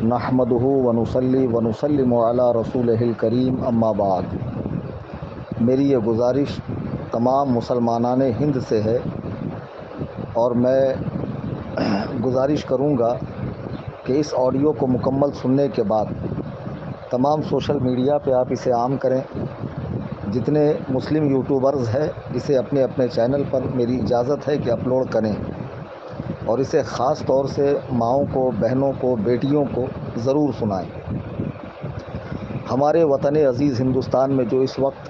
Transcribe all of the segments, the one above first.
نحمدہ ونصلی ونسلم علی رسولہ الکریم اما بعد۔ میری یہ گزارش تمام مسلمانان ہند سے ہے اور میں گزارش کروں گا کہ اس آڈیو کو مکمل سننے کے بعد تمام سوشل میڈیا پہ آپ اسے عام کریں۔ جتنے مسلم یوٹیوبرز ہیں اسے اپنے اپنے چینل پر میری اجازت ہے کہ اپلوڈ کریں اور اسے خاص طور سے ماؤں کو، بہنوں کو، بیٹیوں کو ضرور سنائیں۔ ہمارے وطن عزیز ہندوستان میں جو اس وقت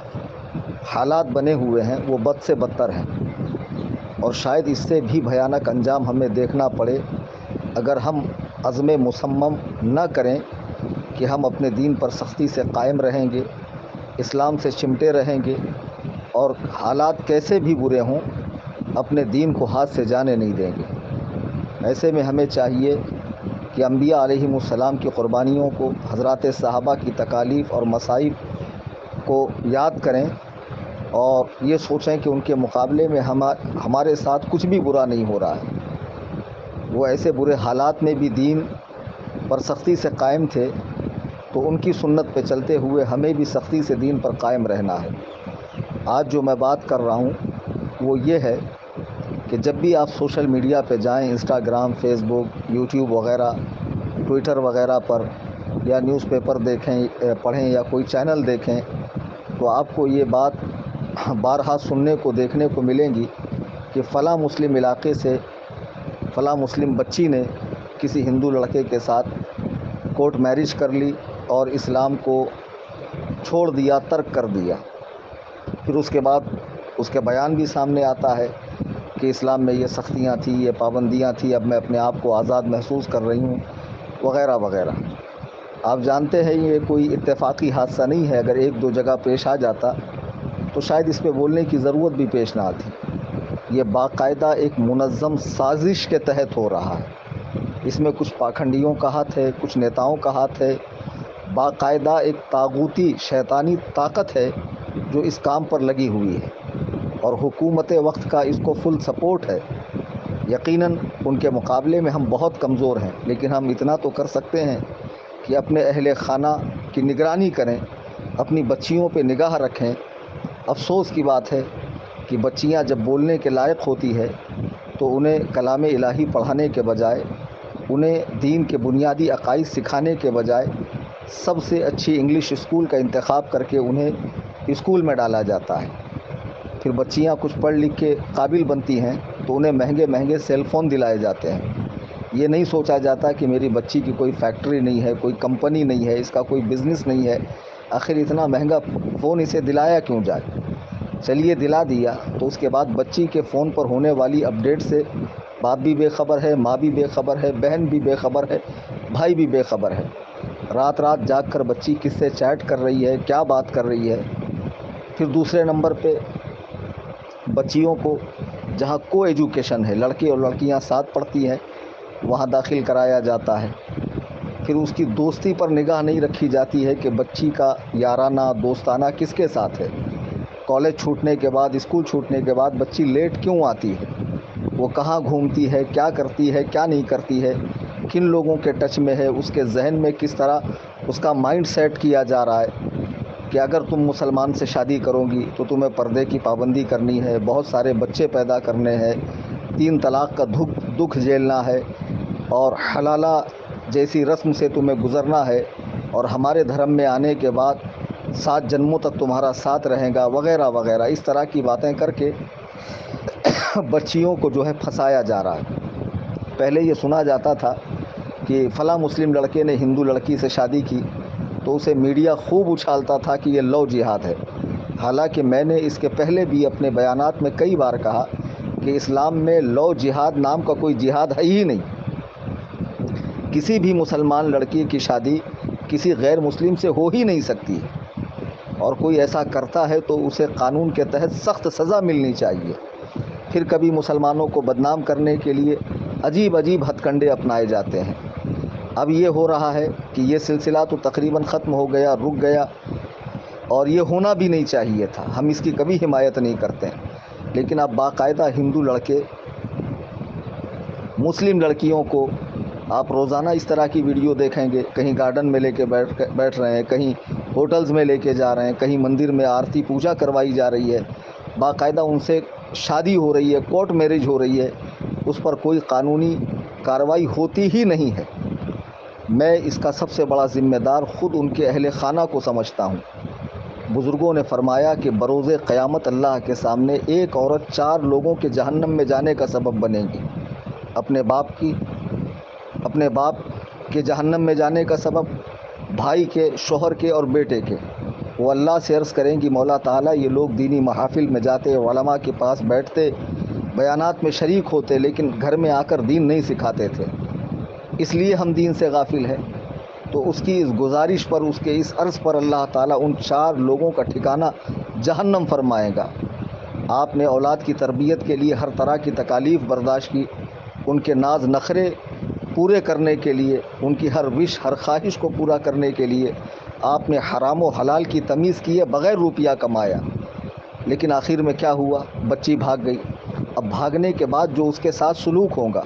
حالات بنے ہوئے ہیں وہ بد سے بدتر ہیں اور شاید اس سے بھی بھیانک انجام ہمیں دیکھنا پڑے اگر ہم عزم مصمم نہ کریں کہ ہم اپنے دین پر سختی سے قائم رہیں گے، اسلام سے چمٹے رہیں گے اور حالات کیسے بھی برے ہوں اپنے دین کو ہاتھ سے جانے نہیں دیں گے۔ ایسے میں ہمیں چاہیے کہ انبیاء علیہم السلام کی قربانیوں کو، حضرات صحابہ کی تکالیف اور مصائب کو یاد کریں اور یہ سوچیں کہ ان کے مقابلے میں ہمارے ساتھ کچھ بھی برا نہیں ہو رہا ہے۔ وہ ایسے برے حالات میں بھی دین پر سختی سے قائم تھے، تو ان کی سنت پہ چلتے ہوئے ہمیں بھی سختی سے دین پر قائم رہنا ہے۔ آج جو میں بات کر رہا ہوں وہ یہ ہے کہ جب بھی آپ سوشل میڈیا پہ جائیں، انسٹاگرام، فیس بک، یوٹیوب وغیرہ، ٹویٹر وغیرہ پر، یا نیوز پیپر دیکھیں، پڑھیں یا کوئی چینل دیکھیں، تو آپ کو یہ بات بارہا سننے کو، دیکھنے کو ملیں گی کہ فلاں مسلم علاقے سے فلاں مسلم بچی نے کسی ہندو لڑکے کے ساتھ کورٹ میرج کر لی اور اسلام کو چھوڑ دیا، ترک کر دیا۔ پھر اس کے بعد اس کے بیان بھی سامنے آتا ہے کہ اسلام میں یہ سختیاں تھیں، یہ پابندیاں تھیں، اب میں اپنے آپ کو آزاد محسوس کر رہی ہوں، وغیرہ وغیرہ۔ آپ جانتے ہیں یہ کوئی اتفاقی حادثہ نہیں ہے، اگر ایک دو جگہ پیش آ جاتا تو شاید اس پہ بولنے کی ضرورت بھی پیش نہ آتی۔ یہ باقاعدہ ایک منظم سازش کے تحت ہو رہا ہے۔ اس میں کچھ پاکھنڈیوں کا ہاتھ ہے، کچھ نیتاؤں کا ہاتھ ہے، باقاعدہ ایک طاغوتی شیطانی طاقت ہے جو اس کام پر لگی ہوئی ہے اور حکومت وقت کا اس کو فل سپورٹ ہے۔ یقیناً ان کے مقابلے میں ہم بہت کمزور ہیں، لیکن ہم اتنا تو کر سکتے ہیں کہ اپنے اہل خانہ کی نگرانی کریں، اپنی بچیوں پہ نگاہ رکھیں۔ افسوس کی بات ہے کہ بچیاں جب بولنے کے لائق ہوتی ہے تو انہیں کلام الہی پڑھانے کے بجائے، انہیں دین کے بنیادی عقائد سکھانے کے بجائے سب سے اچھی انگلش اسکول کا انتخاب کر کے انہیں اسکول میں ڈالا جاتا ہے۔ پھر بچیاں کچھ پڑھ لکھ کے قابل بنتی ہیں تو انہیں مہنگے مہنگے سیل فون دلائے جاتے ہیں۔ یہ نہیں سوچا جاتا کہ میری بچی کی کوئی فیکٹری نہیں ہے، کوئی کمپنی نہیں ہے، اس کا کوئی بزنس نہیں ہے، آخر اتنا مہنگا فون اسے دلایا کیوں جائے؟ چلیے دلا دیا تو اس کے بعد بچی کے فون پر ہونے والی اپڈیٹ سے باپ بھی بے خبر ہے، ماں بھی بے خبر ہے، بہن بھی بے خبر ہے، بھائی بھی بے خبر ہے۔ رات رات جاگ کر بچی کس سے چیٹ کر رہی ہے، کیا بات کر رہی ہے۔ پھر دوسرے نمبر پہ بچیوں کو جہاں کو ایجوکیشن ہے، لڑکے اور لڑکیاں ساتھ پڑھتی ہیں، وہاں داخل کرایا جاتا ہے۔ پھر اس کی دوستی پر نگاہ نہیں رکھی جاتی ہے کہ بچی کا یارانہ دوستانہ کس کے ساتھ ہے۔ کالج چھوٹنے کے بعد، اسکول چھوٹنے کے بعد بچی لیٹ کیوں آتی ہے، وہ کہاں گھومتی ہے، کیا کرتی ہے، کیا نہیں کرتی ہے، کن لوگوں کے ٹچ میں ہے، اس کے ذہن میں کس طرح اس کا مائنڈ سیٹ کیا جا رہا ہے کہ اگر تم مسلمان سے شادی کرو گی تو تمہیں پردے کی پابندی کرنی ہے، بہت سارے بچے پیدا کرنے ہیں، 3 طلاق کا دکھ جھیلنا ہے اور حلالہ جیسی رسم سے تمہیں گزرنا ہے اور ہمارے دھرم میں آنے کے بعد 7 جنموں تک تمہارا ساتھ رہے گا، وغیرہ وغیرہ۔ اس طرح کی باتیں کر کے بچیوں کو جو ہے پھنسایا جا رہا ہے۔ پہلے یہ سنا جاتا تھا کہ فلاں مسلم لڑکے نے ہندو لڑکی سے شادی کی تو اسے میڈیا خوب اچھالتا تھا کہ یہ لو جہاد ہے۔ حالانکہ میں نے اس کے پہلے بھی اپنے بیانات میں کئی بار کہا کہ اسلام میں لو جہاد نام کا کوئی جہاد ہے ہی نہیں۔ کسی بھی مسلمان لڑکی کی شادی کسی غیر مسلم سے ہو ہی نہیں سکتی، اور کوئی ایسا کرتا ہے تو اسے قانون کے تحت سخت سزا ملنی چاہیے۔ پھر کبھی مسلمانوں کو بدنام کرنے کے لیے عجیب عجیب ہتھ کنڈے اپنائے جاتے ہیں۔ اب یہ ہو رہا ہے کہ یہ سلسلہ تو تقریباً ختم ہو گیا، رک گیا، اور یہ ہونا بھی نہیں چاہیے تھا، ہم اس کی کبھی حمایت نہیں کرتے ہیں۔ لیکن اب باقاعدہ ہندو لڑکے مسلم لڑکیوں کو آپ روزانہ اس طرح کی ویڈیو دیکھیں گے، کہیں گارڈن میں لے کے بیٹھ رہے ہیں، کہیں ہوٹلز میں لے کے جا رہے ہیں، کہیں مندر میں آرتی پوجا کروائی جا رہی ہے، باقاعدہ ان سے شادی ہو رہی ہے، کورٹ میرج ہو رہی ہے، اس پر کوئی قانونی کارروائی ہوتی ہی نہیں ہے۔ میں اس کا سب سے بڑا ذمہ دار خود ان کے اہل خانہ کو سمجھتا ہوں۔ بزرگوں نے فرمایا کہ بروز قیامت اللہ کے سامنے ایک عورت 4 لوگوں کے جہنم میں جانے کا سبب بنے گی۔ اپنے باپ کے جہنم میں جانے کا سبب، بھائی کے، شوہر کے اور بیٹے کے۔ وہ اللہ سے عرض کریں گی مولا تعالیٰ یہ لوگ دینی محافل میں جاتے، علماء کے پاس بیٹھتے، بیانات میں شریک ہوتے، لیکن گھر میں آ کر دین نہیں سکھاتے تھے، اس لیے ہم دین سے غافل ہیں۔ تو اس کی اس گزارش پر، اس کے اس عرض پر اللہ تعالیٰ ان 4 لوگوں کا ٹھکانہ جہنم فرمائے گا۔ آپ نے اولاد کی تربیت کے لیے ہر طرح کی تکالیف برداشت کی، ان کے ناز نخرے پورے کرنے کے لیے، ان کی ہر وش، ہر خواہش کو پورا کرنے کے لیے آپ نے حرام و حلال کی تمیز کی ہے، بغیر روپیہ کمایا۔ لیکن آخر میں کیا ہوا؟ بچی بھاگ گئی۔ اب بھاگنے کے بعد جو اس کے ساتھ سلوک ہوگا،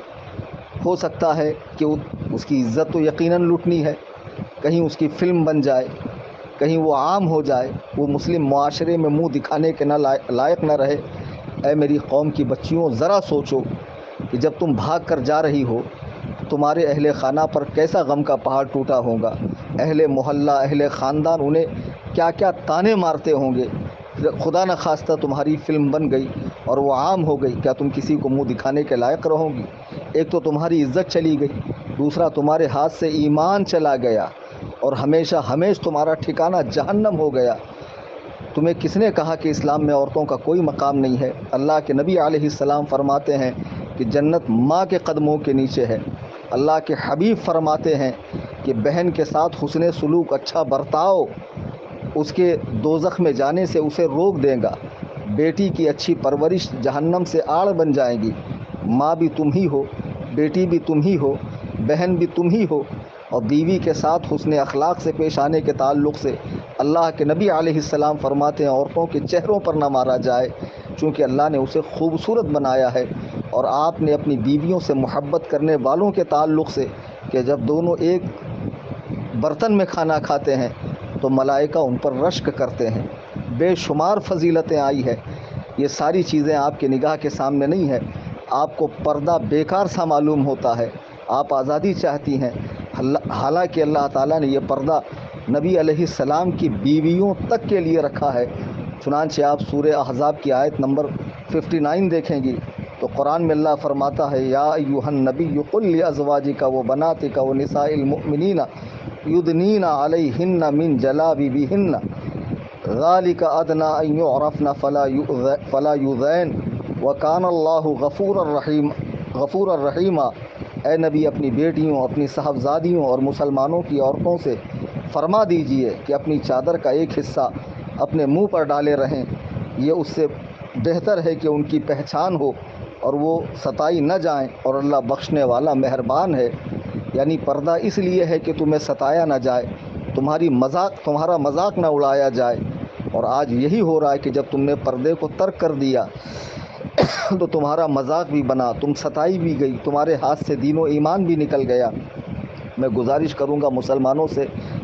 ہو سکتا ہے کہ اس کی عزت تو یقیناً لوٹنی ہے، کہیں اس کی فلم بن جائے، کہیں وہ عام ہو جائے، وہ مسلم معاشرے میں منہ دکھانے کے لائق نہ رہے۔ اے میری قوم کی بچیوں، ذرا سوچو کہ جب تم بھاگ کر جا رہی ہو، تمہارے اہل خانہ پر کیسا غم کا پہاڑ ٹوٹا ہوگا، اہل محلہ، اہل خاندان انہیں کیا کیا طانے مارتے ہوں گے۔ خدا نہ خواستہ تمہاری فلم بن گئی اور وہ عام ہو گئی، کیا تم کسی کو منہ دکھانے کے لائق رہو گی؟ ایک تو تمہاری عزت چلی گئی، دوسرا تمہارے ہاتھ سے ایمان چلا گیا، اور ہمیشہ تمہارا ٹھکانہ جہنم ہو گیا۔ تمہیں کس نے کہا کہ اسلام میں عورتوں کا کوئی مقام نہیں ہے؟ اللہ کے نبی علیہ السلام فرماتے ہیں کہ جنت ماں کے قدموں کے نیچے ہے۔ اللہ کے حبیب فرماتے ہیں کہ بہن کے ساتھ حسن سلوک، اچھا برتاؤ، اس کے دوزخ میں جانے سے اسے روک دے گا۔ بیٹی کی اچھی پرورش جہنم سے آڑ بن جائے گی۔ ماں بھی تم ہی ہو، بیٹی بھی تم ہی ہو، بہن بھی تم ہی ہو۔ اور بیوی کے ساتھ حسن اخلاق سے پیش آنے کے تعلق سے اللہ کے نبی علیہ السلام فرماتے ہیں عورتوں کے چہروں پر نہ مارا جائے، چونکہ اللہ نے اسے خوبصورت بنایا ہے۔ اور آپ نے اپنی بیویوں سے محبت کرنے والوں کے تعلق سے کہ جب دونوں ایک برتن میں کھانا کھاتے ہیں تو ملائکہ ان پر رشک کرتے ہیں۔ بے شمار فضیلتیں آئی ہے۔ یہ ساری چیزیں آپ کی نگاہ کے سامنے نہیں ہے۔ آپ کو پردہ بیکار سا معلوم ہوتا ہے، آپ آزادی چاہتی ہیں، حالانکہ اللہ تعالیٰ نے یہ پردہ نبی علیہ السلام کی بیویوں تک کے لیے رکھا ہے۔ چنانچہ آپ سورہ احزاب کی آیت نمبر 59 دیکھیں گی تو قرآن میں اللہ فرماتا ہے یا ایھا النبی قل لازواجک وبناتک ونساء المؤمنین یدنین علیہن من جلابیبہن ذالک ادنی ان یعرفن فلا یؤذین وکان اللہ غفورا رحیما۔ اے نبی اپنی بیٹیوں، اپنی صاحبزادیوں اور مسلمانوں کی عورتوں سے فرما دیجئے کہ اپنی چادر کا ایک حصہ اپنے منہ پر ڈالے رہیں، یہ اس سے بہتر ہے کہ ان کی پہچان ہو اور وہ ستائی نہ جائیں، اور اللہ بخشنے والا مہربان ہے۔ یعنی پردہ اس لیے ہے کہ تمہیں ستایا نہ جائے، تمہارا مذاق نہ اڑایا جائے۔ اور آج یہی ہو رہا ہے کہ جب تم نے پردے کو ترک کر دیا تو تمہارا مذاق بھی بنا، تم ستائی بھی گئی، تمہارے ہاتھ سے دین و ایمان بھی نکل گیا۔ میں گزارش کروں گا مسلمانوں سے،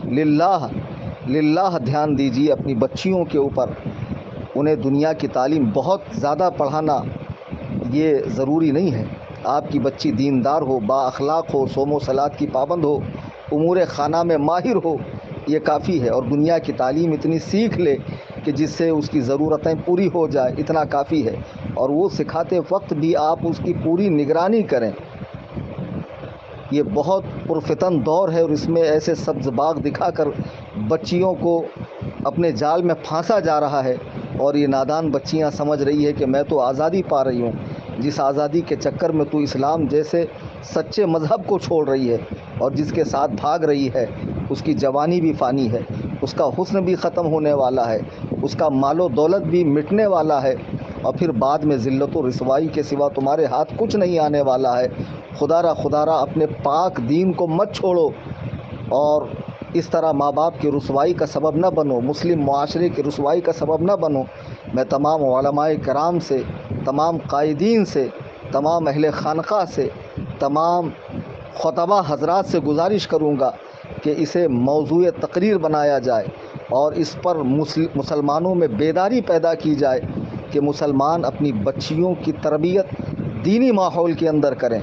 للہ دھیان دیجیے اپنی بچیوں کے اوپر۔ انہیں دنیا کی تعلیم بہت زیادہ پڑھانا یہ ضروری نہیں ہے۔ آپ کی بچی دیندار ہو، با اخلاق ہو، صوم و صلات کی پابند ہو، امور خانہ میں ماہر ہو، یہ کافی ہے۔ اور دنیا کی تعلیم اتنی سیکھ لے کہ جس سے اس کی ضرورتیں پوری ہو جائے، اتنا کافی ہے۔ اور وہ سکھاتے وقت بھی آپ اس کی پوری نگرانی کریں۔ یہ بہت پرفتن دور ہے اور اس میں ایسے سبز باغ دکھا کر بچیوں کو اپنے جال میں پھانسا جا رہا ہے، اور یہ نادان بچیاں سمجھ رہی ہے کہ میں تو آزادی پا رہی ہوں۔ جس آزادی کے چکر میں تو اسلام جیسے سچے مذہب کو چھوڑ رہی ہے، اور جس کے ساتھ بھاگ رہی ہے، اس کی جوانی بھی فانی ہے، اس کا حسن بھی ختم ہونے والا ہے، اس کا مال و دولت بھی مٹنے والا ہے، اور پھر بعد میں ذلت و رسوائی کے سوا تمہارے ہاتھ کچھ نہیں آنے والا ہے۔ خدا را اپنے پاک دین کو مت چھوڑو، اور اس طرح ماں باپ کی رسوائی کا سبب نہ بنو، مسلم معاشرے کی رسوائی کا سبب نہ بنو۔ میں تمام علماء کرام سے، تمام قائدین سے، تمام اہل خانقاہ سے، تمام خطبہ حضرات سے گزارش کروں گا کہ اسے موضوع تقریر بنایا جائے اور اس پر مسلمانوں میں بیداری پیدا کی جائے کہ مسلمان اپنی بچیوں کی تربیت دینی ماحول کے اندر کریں،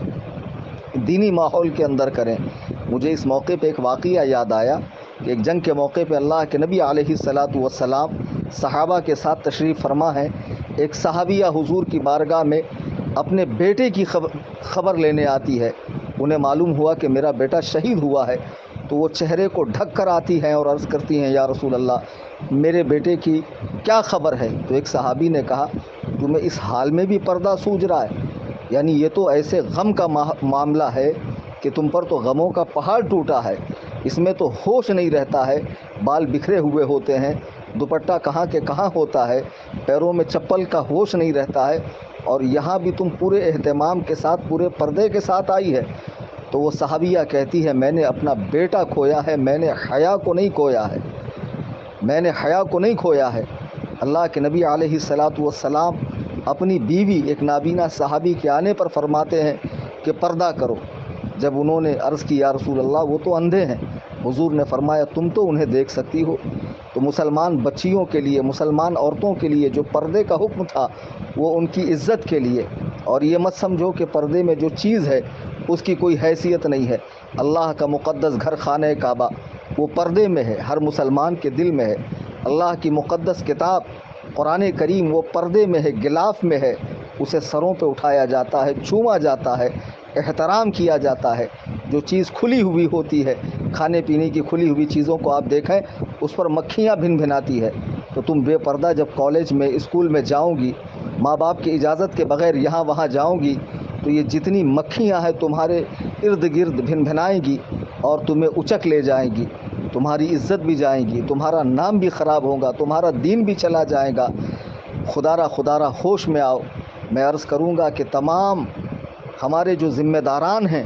دینی ماحول کے اندر کریں۔ مجھے اس موقع پہ ایک واقعہ یاد آیا کہ ایک جنگ کے موقع پہ اللہ کے نبی علیہ الصلاۃ والسلام صحابہ کے ساتھ تشریف فرما ہیں۔ ایک صحابیہ حضور کی بارگاہ میں اپنے بیٹے کی خبر لینے آتی ہے۔ انہیں معلوم ہوا کہ میرا بیٹا شہید ہوا ہے، تو وہ چہرے کو ڈھک کر آتی ہیں اور عرض کرتی ہیں یا رسول اللہ میرے بیٹے کی کیا خبر ہے؟ تو ایک صحابی نے کہا تمہیں اس حال میں بھی پردہ سوج رہا ہے؟ یعنی یہ تو ایسے غم کا معاملہ ہے کہ تم پر تو غموں کا پہاڑ ٹوٹا ہے، اس میں تو ہوش نہیں رہتا ہے، بال بکھرے ہوئے ہوتے ہیں، دوپٹہ کہاں کے کہاں ہوتا ہے، پیروں میں چپل کا ہوش نہیں رہتا ہے، اور یہاں بھی تم پورے اہتمام کے ساتھ پورے پردے کے ساتھ آئی ہے۔ تو وہ صحابیہ کہتی ہے میں نے اپنا بیٹا کھویا ہے، میں نے حیا کو نہیں کھویا ہے، میں نے حیا کو نہیں کھویا ہے۔ اللہ کے نبی علیہ الصلاۃ والسلام اپنی بیوی ایک نابینا صحابی کے آنے پر فرماتے ہیں کہ پردہ کرو۔ جب انہوں نے عرض کی یا رسول اللہ وہ تو اندھے ہیں، حضور نے فرمایا تم تو انہیں دیکھ سکتی ہو۔ تو مسلمان بچیوں کے لیے، مسلمان عورتوں کے لیے جو پردے کا حکم تھا وہ ان کی عزت کے لیے، اور یہ مت سمجھو کہ پردے میں جو چیز ہے اس کی کوئی حیثیت نہیں ہے۔ اللہ کا مقدس گھر خانہ کعبہ وہ پردے میں ہے، ہر مسلمان کے دل میں ہے۔ اللہ کی مقدس کتاب قرآن کریم وہ پردے میں ہے، غلاف میں ہے، اسے سروں پہ اٹھایا جاتا ہے، چوما جاتا ہے، احترام کیا جاتا ہے۔ جو چیز کھلی ہوئی ہوتی ہے، کھانے پینے کی کھلی ہوئی چیزوں کو آپ دیکھیں اس پر مکھیاں بھن بھناتی ہے، تو تم بے پردہ جب کالج میں اسکول میں جاؤ گی، ماں باپ کی اجازت کے بغیر یہاں وہاں جاؤ گی، تو یہ جتنی مکھیاں ہیں تمہارے ارد گرد بھن بھنائیں گی اور تمہیں اچک لے جائیں گی، تمہاری عزت بھی جائیں گی، تمہارا نام بھی خراب ہوگا، تمہارا دین بھی چلا جائے گا۔ خدا را ہوش میں آؤ۔ میں عرض کروں گا کہ تمام ہمارے جو ذمہ داران ہیں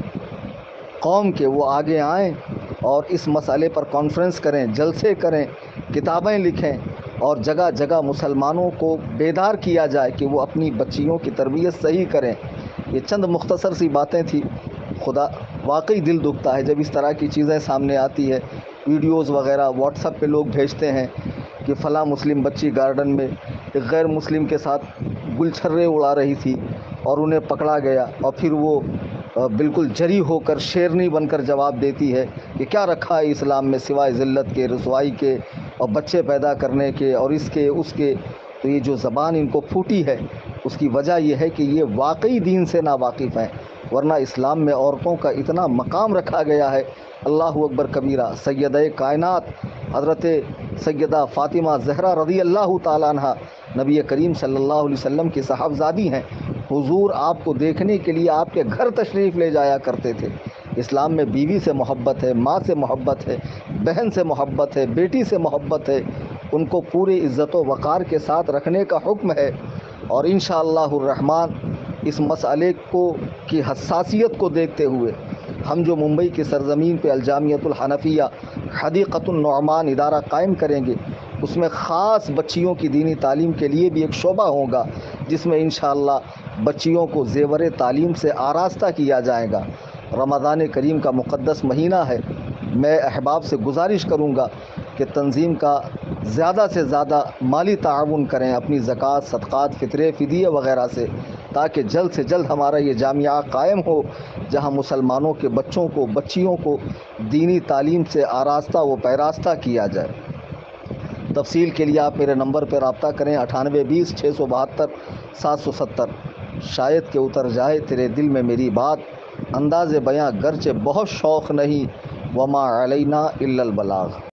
قوم کے وہ آگے آئیں اور اس مسئلے پر کانفرنس کریں، جلسے کریں، کتابیں لکھیں، اور جگہ جگہ مسلمانوں کو بیدار کیا جائے کہ وہ اپنی بچیوں کی تربیت صحیح کریں۔ یہ چند مختصر سی باتیں تھی۔ خدا واقعی دل دکھتا ہے جب اس طرح کی چیزیں سامنے آتی ہے۔ ویڈیوز وغیرہ واٹس ایپ پہ لوگ بھیجتے ہیں کہ فلاں مسلم بچی گارڈن میں ایک غیر مسلم کے ساتھ گل چھرے اڑا رہی تھی اور انہیں پکڑا گیا، اور پھر وہ بالکل جری ہو کر شیرنی بن کر جواب دیتی ہے کہ کیا رکھا ہے اسلام میں سوائے ذلت کے، رسوائی کے، اور بچے پیدا کرنے کے، اور اس کے اس کے۔ تو یہ جو زبان ان کو پھوٹی ہے اس کی وجہ یہ ہے کہ یہ واقعی دین سے ناواقف ہیں، ورنہ اسلام میں عورتوں کا اتنا مقام رکھا گیا ہے۔ اللہ اکبر کبیرہ۔ سیدہ کائنات حضرت سیدہ فاطمہ زہرا رضی اللہ تعالیٰ عنہ نبی کریم صلی اللہ علیہ وسلم کی صاحبزادی ہیں۔ حضور آپ کو دیکھنے کے لیے آپ کے گھر تشریف لے جایا کرتے تھے۔ اسلام میں بیوی سے محبت ہے، ماں سے محبت ہے، بہن سے محبت ہے، بیٹی سے محبت ہے، ان کو پورے عزت و وقار کے ساتھ رکھنے کا حکم ہے۔ اور انشاءاللہ الرحمن اس مسئلے کی حساسیت کو دیکھتے ہوئے ہم جو ممبئی کی سرزمین پہ الجامعۃ الحنفیہ حدیقۃ النعمان ادارہ قائم کریں گے، اس میں خاص بچیوں کی دینی تعلیم کے لیے بھی ایک شعبہ ہوگا، جس میں انشاءاللہ بچیوں کو زیور تعلیم سے آراستہ کیا جائے گا۔ رمضان کریم کا مقدس مہینہ ہے، میں احباب سے گزارش کروں گا کہ تنظیم کا زیادہ سے زیادہ مالی تعاون کریں اپنی زکوٰۃ، صدقات، فطرے، فدیے وغیرہ سے، تاکہ جلد سے جلد ہمارا یہ جامعہ قائم ہو جہاں مسلمانوں کے بچوں کو، بچیوں کو دینی تعلیم سے آراستہ و پیراستہ کیا جائے۔ تفصیل کے لیے آپ میرے نمبر پر رابطہ کریں 9820 672 770۔ شاید کہ اتر جائے تیرے دل میں میری بات، انداز بیاں گرچہ بہت شوق نہیں، وما علینا الا البلاغ۔